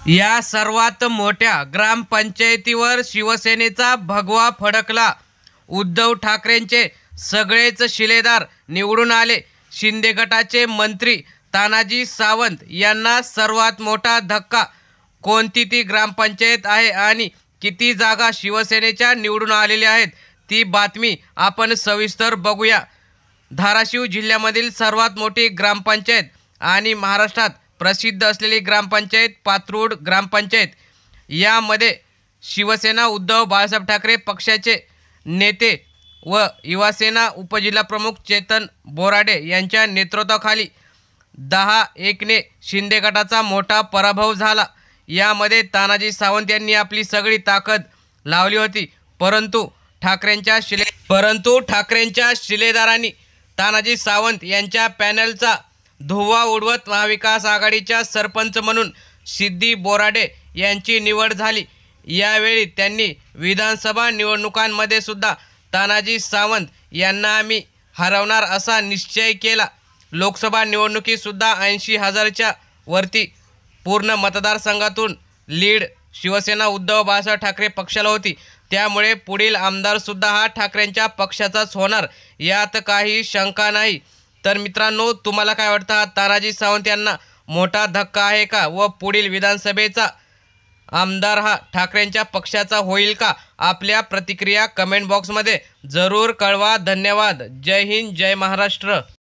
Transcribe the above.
या सर्वात मोठ्या ग्रामपंचायतीवर शिवसेनेचा भगवा फडकला। उद्धव ठाकरेंचे सगळेच शिलेदार निवडून आले। शिंदे गटाचे मंत्री तानाजी सावंत यांना सर्वात मोठा धक्का। कोणती ती ग्रामपंचायत आहे आणि किती जागा शिवसेनेच्या निवडून आलेल्या आहेत, ती बातमी आपण सविस्तर बघूया। धाराशिव जिल्ह्यामधील सर्वात मोठी ग्रामपंचायत आणि महाराष्ट्रात प्रसिद्ध असलेली ग्रामपंचायत पात्रूड ग्रामपंचायत, यामध्ये शिवसेना उद्धव बाळासाहेब ठाकरे पक्षाचे नेते व युवासेना उपजिल्हाप्रमुख चेतन बोराडे यांच्या नेतृत्वाखाली 10-1 ने शिंदे गटाचा मोठा पराभव झाला। यामध्ये तानाजी सावंत यांनी आपली सगळी ताकद लावली होती, परंतु ठाकरेंच्या शिलेदारांनी तानाजी सावंत यांच्या पॅनलचा धुव्वा उडवत महाविकास आघाडीच्या सरपंच म्हणून सिद्धी बोराडे यांची निवड झाली। यावेळी त्यांनी विधानसभा निवडणुकांमध्ये सुद्धा तानाजी सावंत यांना आम्ही हरवणार असा निश्चय केला। लोकसभा निवडणुकीत सुद्धा 80,000च्या वरती पूर्ण मतदारसंघातून लीड शिवसेना उद्धव बाळासाहेब ठाकरे पक्षाला होती। त्यामुळे पुढील आमदार सुद्धा हा ठाकरेंच्या पक्षाचाच होणार, यात काही शंका नाही। तर मित्रांनो, तुम्हाला काय वाटतं, हा तानाजी सावंत यांना मोठा धक्का आहे का व पुढील विधानसभेचा आमदार हा ठाकरेंच्या पक्षाचा होईल का? आपल्या प्रतिक्रिया कमेंट बॉक्समध्ये जरूर कळवा। धन्यवाद। जय हिंद, जय महाराष्ट्र।